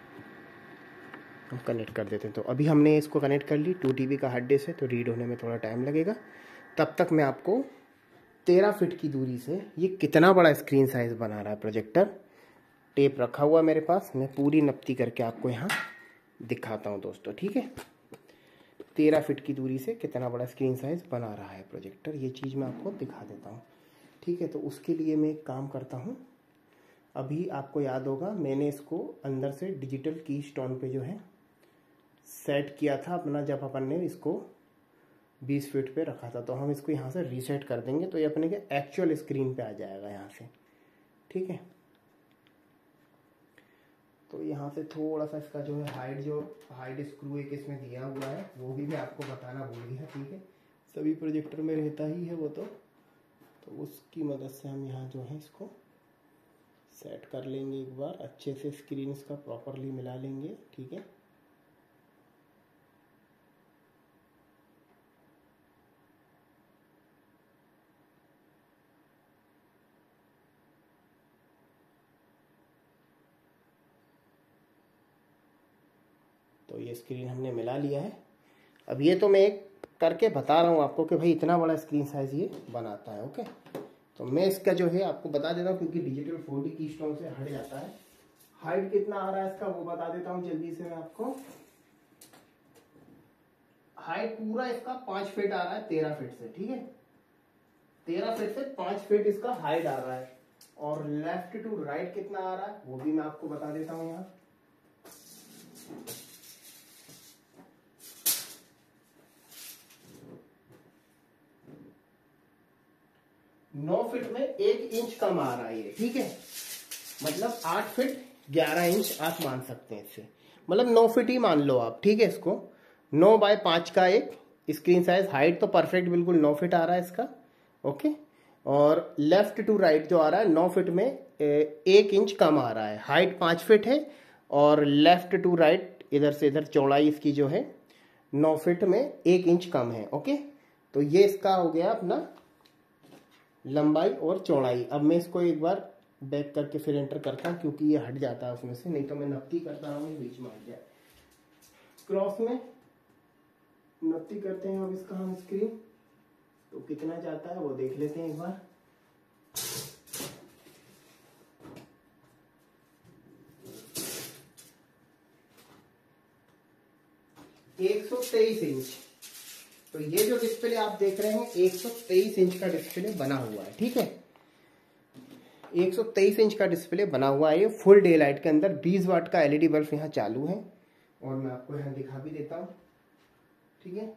हम कनेक्ट कर देते हैं। तो अभी हमने इसको कनेक्ट कर ली, टू टी बी का हार्ड डिस्क है तो रीड होने में थोड़ा टाइम लगेगा। तब तक मैं आपको तेरह फीट की दूरी से ये कितना बड़ा स्क्रीन साइज बना रहा है प्रोजेक्टर, टेप रखा हुआ मेरे पास, मैं पूरी नपती करके आपको यहाँ दिखाता हूँ दोस्तों, ठीक है। तेरह फीट की दूरी से कितना बड़ा स्क्रीन साइज बना रहा है प्रोजेक्टर, ये चीज़ मैं आपको दिखा देता हूँ, ठीक है। तो उसके लिए मैं एक काम करता हूँ, अभी आपको याद होगा मैंने इसको अंदर से डिजिटल की स्टोन पे जो है सेट किया था अपना, जब अपन ने इसको बीस फीट पे रखा था। तो हम इसको यहाँ से रीसेट कर देंगे तो ये अपने के एक्चुअल स्क्रीन पे आ जाएगा यहाँ से, ठीक है। तो यहाँ से थोड़ा सा इसका जो है हाइड जो हाइड स्क्रू एक इसमें दिया हुआ है वो भी मैं आपको बताना भूल गया, ठीक है। सभी प्रोजेक्टर में रहता ही है वो तो तो उसकी मदद से हम यहाँ जो है इसको सेट कर लेंगे। एक बार अच्छे से स्क्रीन इसका प्रॉपरली मिला लेंगे। ठीक है, तो ये स्क्रीन हमने मिला लिया है। अब ये तो मैं एक करके बता रहा हूँ आपको कि भाई इतना बड़ा स्क्रीन साइज ये बनाता है। ओके, तो मैं इसका जो है आपको बता देता हूँ, क्योंकि digital four D keystone से हट जाता है। हाइट कितना आ रहा है इसका वो बता देता हूँ जल्दी से मैं आपको। हाइट पूरा इसका पांच फीट आ रहा है तेरह फीट से। ठीक है, तेरह फीट से पांच फीट इसका हाइट आ रहा है। और लेफ्ट टू राइट कितना आ रहा है वो भी मैं आपको बता देता हूँ यहाँ। नौ फीट में एक इंच कम आ रहा है ये। ठीक है, मतलब आठ फीट ग्यारह इंच आप मान सकते हैं इससे, मतलब नौ फीट ही मान लो आप। ठीक है, इसको नौ बाय पांच का एक स्क्रीन साइज। हाइट तो परफेक्ट बिल्कुल नौ फीट आ रहा है इसका। ओके, और लेफ्ट टू राइट जो आ रहा है नौ फीट में एक इंच कम आ रहा है। हाइट पांच फीट है और लेफ्ट टू राइट इधर से इधर चौड़ाई इसकी जो है नौ फीट में एक इंच कम है। ओके, तो ये इसका हो गया अपना लंबाई और चौड़ाई। अब मैं इसको एक बार बैक करके फिर एंटर करता हूँ, क्योंकि ये हट जाता है उसमें से, नहीं तो मैं नब्बे करता हूँ बीच में हट जाए। क्रॉस में नब्बे करते हैं अब इसका हम स्क्रीन, तो कितना जाता है वो देख लेते हैं एक बार। एक सौ तेईस इंच। तो ये जो डिस्प्ले आप देख रहे हैं एक सौ तेईस इंच का डिस्प्ले बना हुआ है। ठीक है, एक सौ तेईस इंच का डिस्प्ले बना हुआ है ये फुल डे लाइट के अंदर। बीस वाट का एलईडी बल्ब यहाँ चालू है और मैं आपको यहाँ दिखा भी देता हूँ। ठीक है,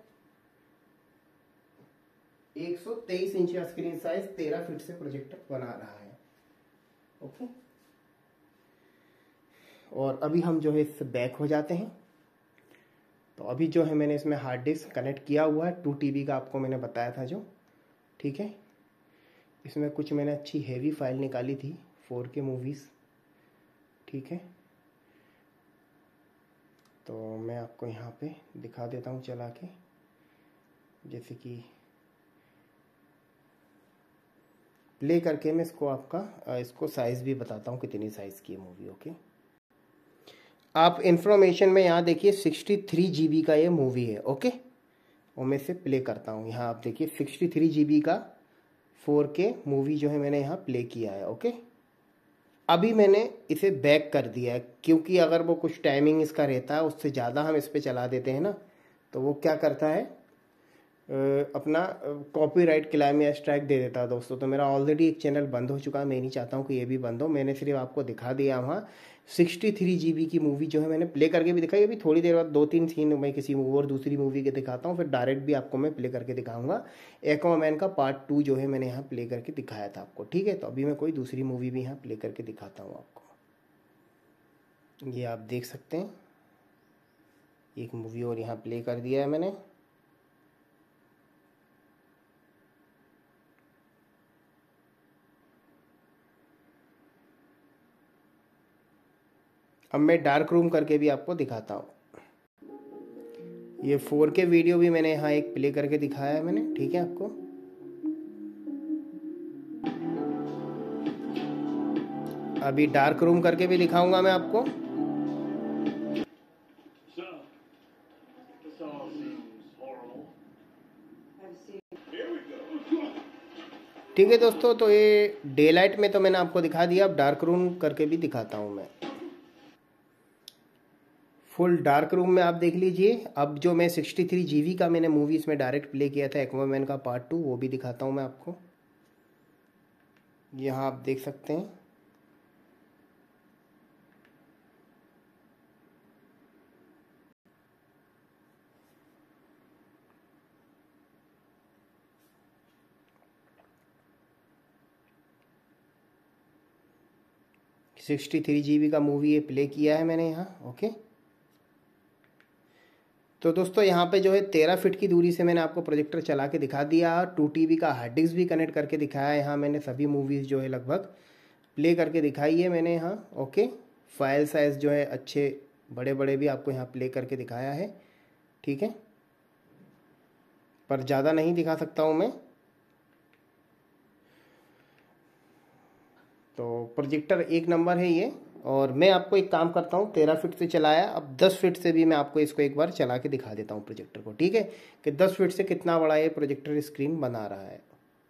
एक सौ तेईस इंच का स्क्रीन साइज तेरह फीट से प्रोजेक्टर बना रहा है। ओके, और अभी हम जो है इससे बैक हो जाते हैं। तो अभी जो है मैंने इसमें हार्ड डिस्क कनेक्ट किया हुआ है टू टीबी का, आपको मैंने बताया था जो। ठीक है, इसमें कुछ मैंने अच्छी हैवी फाइल निकाली थी फोर के मूवीज़। ठीक है, तो मैं आपको यहाँ पे दिखा देता हूँ चला के, जैसे कि प्ले करके मैं इसको आपका इसको साइज़ भी बताता हूँ कितनी साइज़ की है मूवी। ओके, आप इंफॉर्मेशन में यहाँ देखिए सिक्सटी थ्री जी बी का ये मूवी है। ओके, और मैं इसे प्ले करता हूँ। यहाँ आप देखिए सिक्सटी थ्री जी बी का फोर के मूवी जो है मैंने यहाँ प्ले किया है। ओके, अभी मैंने इसे बैक कर दिया है, क्योंकि अगर वो कुछ टाइमिंग इसका रहता है उससे ज़्यादा हम इस पर चला देते हैं ना, तो वो क्या करता है अपना कॉपीराइट क्लेम या स्ट्राइक दे देता है दोस्तों। तो मेरा ऑलरेडी एक चैनल बंद हो चुका है, मैं नहीं चाहता हूँ कि ये भी बंद हो। मैंने सिर्फ आपको दिखा दिया वहाँ सिक्सटी थ्री जी बी की मूवी जो है मैंने प्ले करके भी दिखाई। अभी थोड़ी देर बाद दो तीन सीन मैं किसी मूवी और दूसरी मूवी के दिखाता हूँ, फिर डायरेक्ट भी आपको मैं प्ले करके दिखाऊंगा। एक्वामैन का पार्ट टू जो है मैंने यहाँ प्ले करके दिखाया था आपको। ठीक है, तो अभी मैं कोई दूसरी मूवी भी यहाँ प्ले करके दिखाता हूँ आपको। ये आप देख सकते हैं एक मूवी और यहाँ प्ले कर दिया है मैंने। अब मैं डार्क रूम करके भी आपको दिखाता हूँ। ये फोर के वीडियो भी मैंने यहाँ एक प्ले करके दिखाया है मैंने। ठीक है, आपको अभी डार्क रूम करके भी दिखाऊंगा मैं आपको। ठीक है दोस्तों, तो ये डे लाइट में तो मैंने आपको दिखा दिया। अब डार्क रूम करके भी दिखाता हूँ मैं। फुल डार्क रूम में आप देख लीजिए। अब जो मैं सिक्सटी थ्री जी बी का मैंने मूवी इसमें डायरेक्ट प्ले किया था एक्वामैन का पार्ट टू, वो भी दिखाता हूँ मैं आपको। यहाँ आप देख सकते हैं। सिक्सटी थ्री जी बी का मूवी ये प्ले किया है मैंने यहाँ। ओके, तो दोस्तों यहाँ पे जो है तेरह फीट की दूरी से मैंने आपको प्रोजेक्टर चला के दिखा दिया। टू टीबी का हार्ड डिस्क भी कनेक्ट करके दिखाया है। यहाँ मैंने सभी मूवीज़ जो है लगभग प्ले करके दिखाई है मैंने यहाँ। ओके, फाइल साइज़ जो है अच्छे बड़े बड़े भी आपको यहाँ प्ले करके दिखाया है, ठीक है, पर ज़्यादा नहीं दिखा सकता हूँ मैं। तो प्रोजेक्टर एक नंबर है ये। और मैं आपको एक काम करता हूँ, तेरह फीट से चलाया, अब दस फीट से भी मैं आपको इसको एक बार चला के दिखा देता हूँ प्रोजेक्टर को, ठीक है, कि दस फीट से कितना बड़ा ये प्रोजेक्टर स्क्रीन बना रहा है।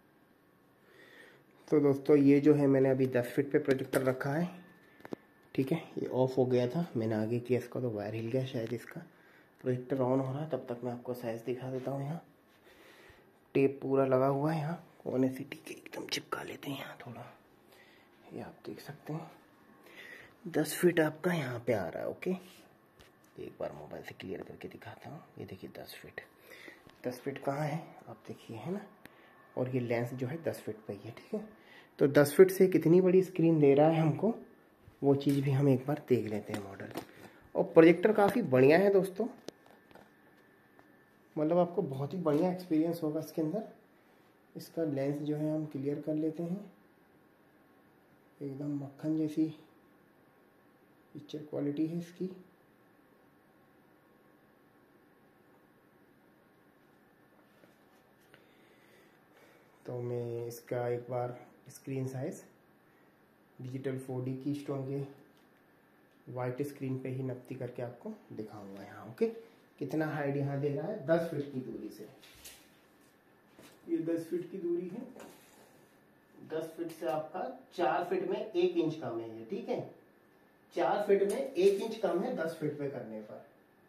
तो दोस्तों ये जो है मैंने अभी दस फीट पे प्रोजेक्टर रखा है, ठीक है। ये ऑफ हो गया था, मैंने आगे किया इसका तो वायर हिल गया शायद इसका। प्रोजेक्टर ऑन हो रहा है, तब तक मैं आपको साइज़ दिखा देता हूँ। यहाँ टेप पूरा लगा हुआ है, यहाँ कोने से टीके एकदम चिपका लेते हैं यहाँ थोड़ा, ये आप देख सकते हैं। दस फीट आपका यहाँ पे आ रहा है। ओके, एक बार मोबाइल से क्लियर करके दिखाता हूँ। ये देखिए दस फीट, दस फीट कहाँ है आप देखिए, है ना। और ये लेंस जो है दस फीट पे ही है, ठीक है। तो दस फीट से कितनी बड़ी स्क्रीन दे रहा है हमको, वो चीज़ भी हम एक बार देख लेते हैं मॉडल। और प्रोजेक्टर काफ़ी बढ़िया है दोस्तों, मतलब आपको बहुत ही बढ़िया एक्सपीरियंस होगा इसके अंदर। इसका लेंस जो है हम क्लियर कर लेते हैं, एकदम मक्खन जैसी पिक्चर क्वालिटी है इसकी। तो मैं इसका एक बार screen size digital four D keystone के वाइट स्क्रीन पे ही नपती करके आपको दिखाऊंगा यहाँ। ओके, कितना हाइट यहाँ दे रहा है, दस फीट की दूरी से। ये दस फीट की दूरी है, दस फीट से आपका चार फीट में एक इंच कम है ये, ठीक है। चार फीट में एक इंच कम है दस फीट पे करने पर।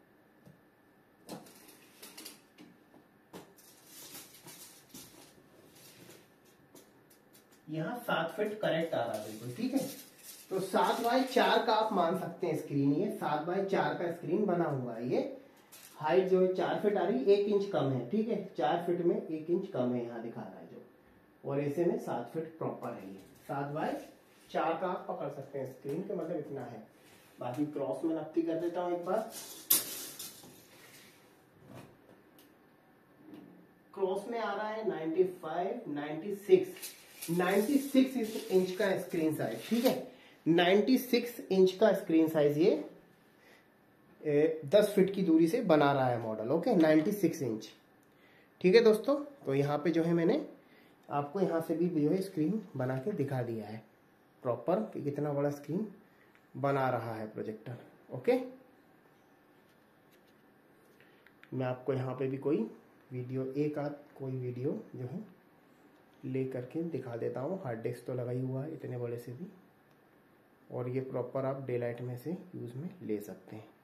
यहाँ सात फीट करेक्ट आ रहा है बिल्कुल, ठीक है। तो सात बाय चार का आप मान सकते हैं स्क्रीन, ये सात बाय चार का स्क्रीन बना हुआ है। ये हाइट जो है चार फीट आ रही है, एक इंच कम है, ठीक है। चार फीट में एक इंच कम है यहाँ दिखा रहा है जो, और ऐसे में सात फीट प्रॉपर है ये। सात बाय चार का आप पकड़ सकते हैं स्क्रीन का, मतलब इतना है। बाकी क्रॉस में नपती कर देता हूँ एक बार। क्रॉस में आ रहा है ninety five, ninety six, ninety six inch का स्क्रीन साइज, ठीक है। नाइन्टी सिक्स इंच का स्क्रीन साइज ये दस फीट की दूरी से बना रहा है model. Okay, ninety six inch, ठीक है दोस्तों। तो यहाँ पे जो है मैंने आपको यहाँ से भी जो है स्क्रीन बना के दिखा दिया है प्रॉपर कि कितना बड़ा स्क्रीन बना रहा है प्रोजेक्टर। ओके, मैं आपको यहाँ पे भी कोई वीडियो, एक आध कोई वीडियो जो है ले करके दिखा देता हूँ। हार्ड डिस्क तो लगा ही हुआ है इतने बड़े से भी, और ये प्रॉपर आप डे लाइट में से यूज़ में ले सकते हैं।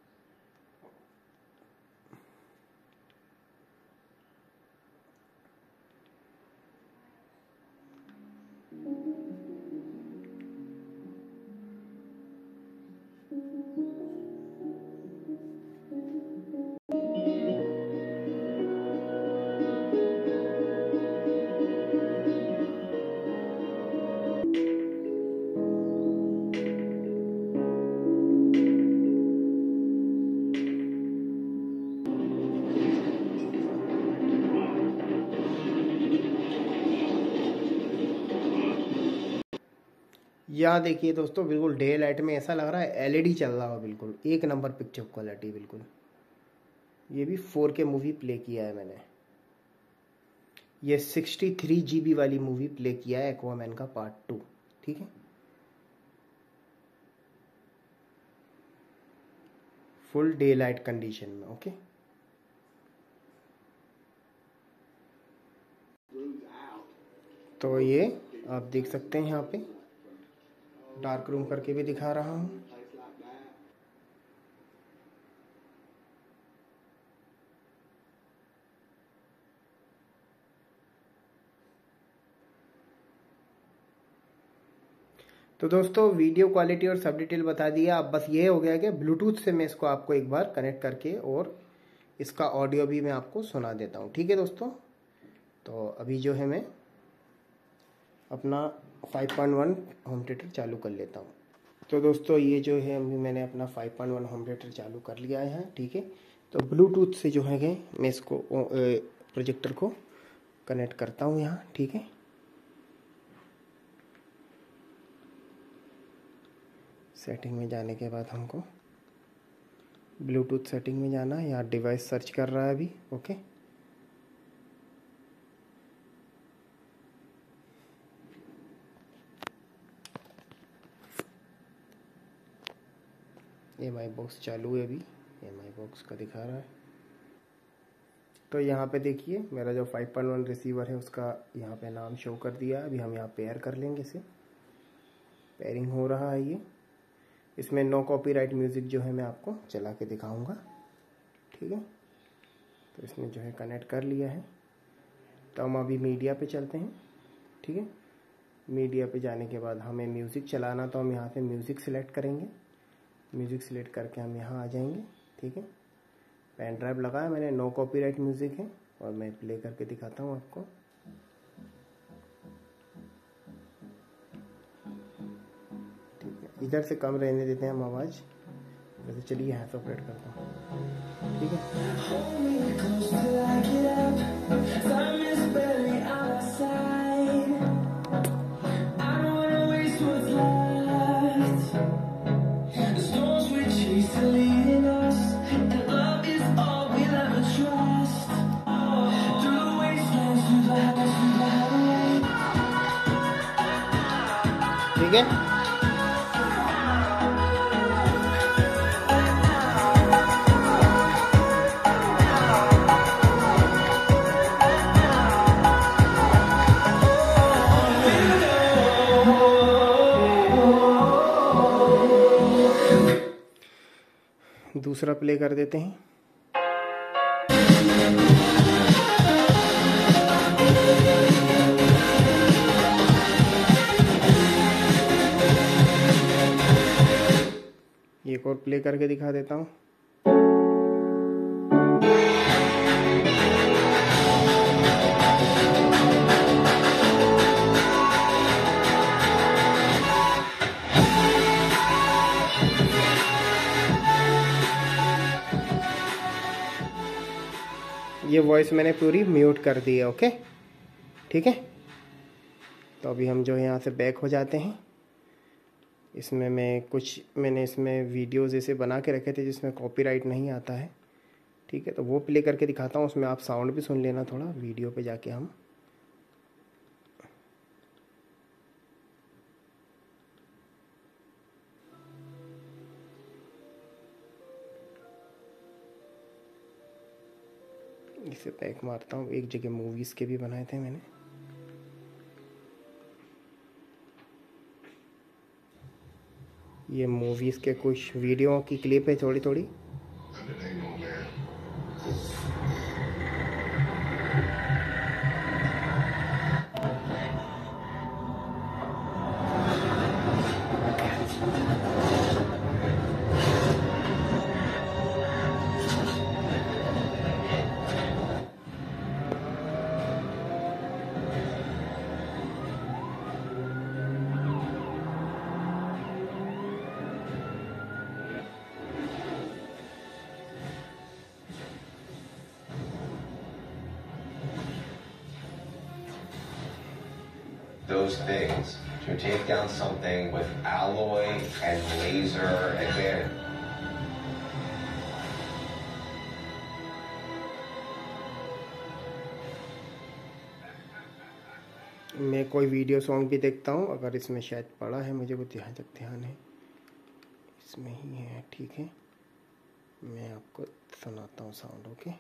यहाँ देखिए दोस्तों, बिल्कुल डे लाइट में ऐसा लग रहा है एलईडी चल रहा हो, बिल्कुल एक नंबर पिक्चर क्वालिटी बिल्कुल। ये भी फोर के मूवी प्ले किया है मैंने। ये सिक्सटी थ्री जीबी वाली मूवी प्ले किया है, एक्वामैन का पार्ट टू, ठीक है। फुल डे लाइट कंडीशन में। ओके, तो ये आप देख सकते हैं, यहाँ पे डार्क रूम करके भी दिखा रहा हूँ। तो दोस्तों वीडियो क्वालिटी और सब डिटेल बता दिया। अब बस ये हो गया कि ब्लूटूथ से मैं इसको आपको एक बार कनेक्ट करके और इसका ऑडियो भी मैं आपको सुना देता हूँ, ठीक है दोस्तों। तो अभी जो है मैं अपना five point one home theatre चालू कर लेता हूँ। तो दोस्तों ये जो है अभी मैंने अपना five point one home theatre चालू कर लिया है, ठीक है। तो ब्लूटूथ से जो है मैं इसको प्रोजेक्टर को कनेक्ट करता हूँ यहाँ, ठीक है। सेटिंग में जाने के बाद हमको ब्लूटूथ सेटिंग में जाना है। यहाँ डिवाइस सर्च कर रहा है अभी, ओके। एम आई बॉक्स चालू है, अभी एम आई बॉक्स का दिखा रहा है। तो यहाँ पे देखिए मेरा जो फाइव पॉइंट वन रिसीवर है उसका यहाँ पे नाम शो कर दिया है। अभी हम यहाँ पेयर कर लेंगे, इसे पेयरिंग हो रहा है ये। इसमें नो कॉपीराइट म्यूज़िक जो है मैं आपको चला के दिखाऊंगा, ठीक है। तो इसने जो है कनेक्ट कर लिया है। तो हम अभी मीडिया पे चलते हैं, ठीक है। मीडिया पे जाने के बाद हमें म्यूज़िक चलाना, तो हम यहाँ से म्यूज़िक सिलेक्ट करेंगे। म्यूज़िक सिलेक्ट करके हम यहाँ आ जाएंगे, ठीक है। पेन ड्राइव लगाया मैंने, नो कॉपीराइट म्यूज़िक है, और मैं प्ले करके दिखाता हूँ आपको। ठीक है, इधर से कम रहने देते हैं हम आवाज़। वैसे चलिए यहाँ से ऑपरेट करता हूँ, ठीक है। ठीक है। दूसरा प्ले कर देते हैं। एक और प्ले करके दिखा देता हूँ। ये वॉइस मैंने पूरी म्यूट कर दी है, ओके, ठीक है। तो अभी हम जो है यहाँ से बैक हो जाते हैं। इसमें मैं कुछ मैंने इसमें वीडियोज़ ऐसे बना के रखे थे जिसमें कॉपीराइट नहीं आता है, ठीक है। तो वो प्ले करके दिखाता हूँ, उसमें आप साउंड भी सुन लेना थोड़ा, वीडियो पे जाके हम। इसे बैक मारता हूँ। एक जगह मूवीज़ के भी बनाए थे मैंने। ये मूवीज़ के कुछ वीडियो की क्लिप है थोड़ी थोड़ी। Those things to take down something with alloy and laser advantage. मैं कोई वीडियो सॉन्ग भी देखता हूँ, अगर इसमें शायद पड़ा है, मुझे कुछ जहाँ तक ध्यान है इसमें ही है, ठीक है। मैं आपको सुनाता हूँ साउंड, ओके।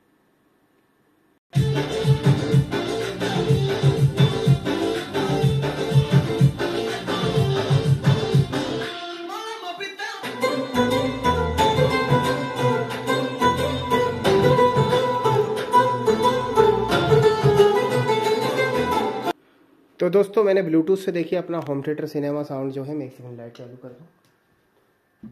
तो दोस्तों मैंने ब्लूटूथ से देखिए अपना होम थिएटर सिनेमा साउंड जो है, मैं एक सेकंड लाइट चालू कर दूँ।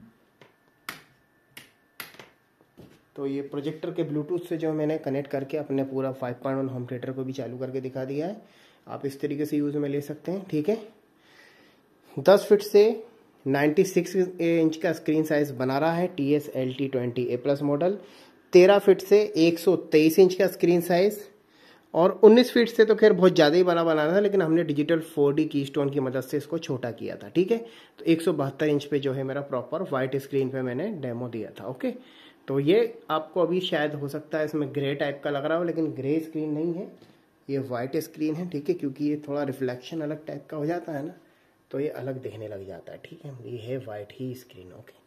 तो ये प्रोजेक्टर के ब्लूटूथ से जो मैंने कनेक्ट करके अपने पूरा five point one home theatre को भी चालू करके दिखा दिया है। आप इस तरीके से यूज़ में ले सकते हैं, ठीक है। दस फीट से छियानवे इंच का स्क्रीन साइज बना रहा है। T S L T twenty A plus model तेरह फीट से एक सौ तेईस इंच का स्क्रीन साइज़, और उन्नीस फीट से तो खैर बहुत ज़्यादा ही बड़ा बनाना था, लेकिन हमने digital four D keystone की मदद से इसको छोटा किया था। ठीक है, तो एक सौ बहत्तर इंच पे जो है मेरा प्रॉपर वाइट स्क्रीन पे मैंने डेमो दिया था। ओके, तो ये आपको अभी शायद हो सकता है इसमें ग्रे टाइप का लग रहा हो, लेकिन ग्रे स्क्रीन नहीं है, ये वाइट स्क्रीन है। ठीक है, क्योंकि ये थोड़ा रिफ्लेक्शन अलग टाइप का हो जाता है ना, तो ये अलग दिखने लग जाता है। ठीक है, ये है वाइट ही स्क्रीन। ओके,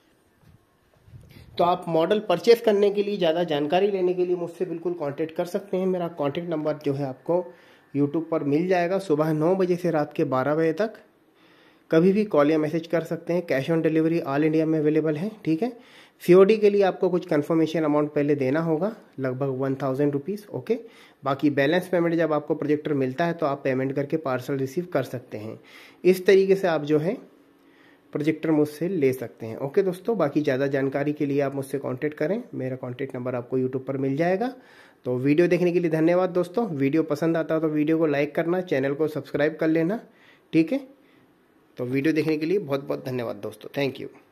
तो आप मॉडल परचेस करने के लिए, ज़्यादा जानकारी लेने के लिए मुझसे बिल्कुल कांटेक्ट कर सकते हैं। मेरा कांटेक्ट नंबर जो है आपको यूट्यूब पर मिल जाएगा। सुबह नौ बजे से रात के बारह बजे तक कभी भी कॉल या मैसेज कर सकते हैं। Cash on delivery all India में अवेलेबल है। ठीक है, सीओडी के लिए आपको कुछ कंफर्मेशन अमाउंट पहले देना होगा, लगभग वन थाउजेंड रुपीज़। ओके, बाकी बैलेंस पेमेंट जब आपको प्रोजेक्टर मिलता है तो आप पेमेंट करके पार्सल रिसीव कर सकते हैं। इस तरीके से आप जो है प्रोजेक्टर मुझसे ले सकते हैं। ओके दोस्तों, बाकी ज़्यादा जानकारी के लिए आप मुझसे कांटेक्ट करें। मेरा कांटेक्ट नंबर आपको यूट्यूब पर मिल जाएगा। तो वीडियो देखने के लिए धन्यवाद दोस्तों। वीडियो पसंद आता है तो वीडियो को लाइक करना, चैनल को सब्सक्राइब कर लेना। ठीक है, तो वीडियो देखने के लिए बहुत बहुत धन्यवाद दोस्तों। Thank you.